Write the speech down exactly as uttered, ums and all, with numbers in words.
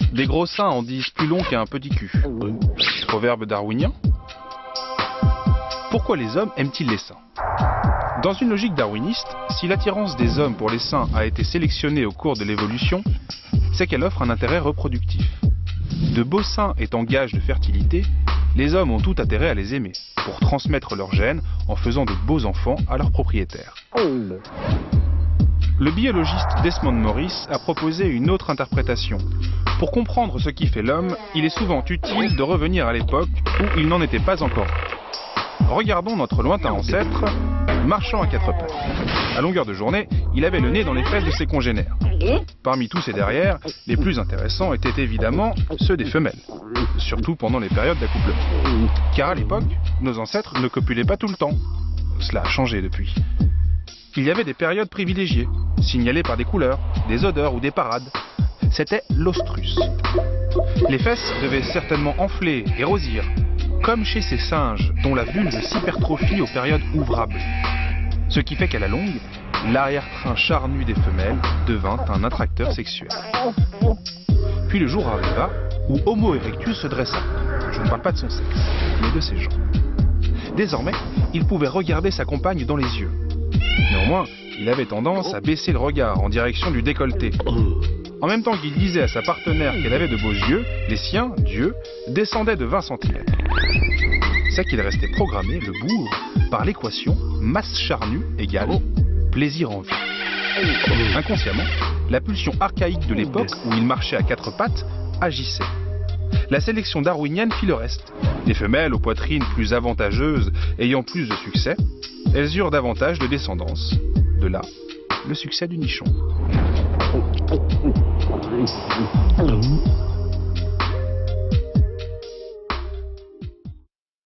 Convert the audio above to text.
Des gros seins en disent plus long qu'un petit cul. Proverbe darwinien. Pourquoi les hommes aiment-ils les seins? Dans une logique darwiniste, si l'attirance des hommes pour les seins a été sélectionnée au cours de l'évolution, c'est qu'elle offre un intérêt reproductif. De beaux seins étant gage de fertilité, les hommes ont tout intérêt à les aimer, pour transmettre leurs gènes en faisant de beaux enfants à leurs propriétaires. Le biologiste Desmond Morris a proposé une autre interprétation. Pour comprendre ce qui fait l'homme, il est souvent utile de revenir à l'époque où il n'en était pas encore. Regardons notre lointain ancêtre, marchant à quatre pattes. À longueur de journée, il avait le nez dans les fesses de ses congénères. Parmi tous ces derrières, les plus intéressants étaient évidemment ceux des femelles, surtout pendant les périodes d'accouplement. Car à l'époque, nos ancêtres ne copulaient pas tout le temps. Cela a changé depuis. Il y avait des périodes privilégiées, signalées par des couleurs, des odeurs ou des parades. C'était l'ostrus. Les fesses devaient certainement enfler et rosir, comme chez ces singes dont la vulve s'hypertrophie aux périodes ouvrables. Ce qui fait qu'à la longue, l'arrière-train charnu des femelles devint un attracteur sexuel. Puis le jour arriva où Homo erectus se dressa. Je ne parle pas de son sexe, mais de ses jambes. Désormais, il pouvait regarder sa compagne dans les yeux. Néanmoins, il avait tendance à baisser le regard en direction du décolleté. En même temps qu'il disait à sa partenaire qu'elle avait de beaux yeux, les siens, Dieu, descendaient de vingt centimètres. C'est qu'il restait programmé, le bourg, par l'équation masse charnue égale plaisir en vie. Inconsciemment, la pulsion archaïque de l'époque où il marchait à quatre pattes agissait. La sélection darwinienne fit le reste. Les femelles aux poitrines plus avantageuses, ayant plus de succès, elles eurent davantage de descendance. De là, le succès du nichon.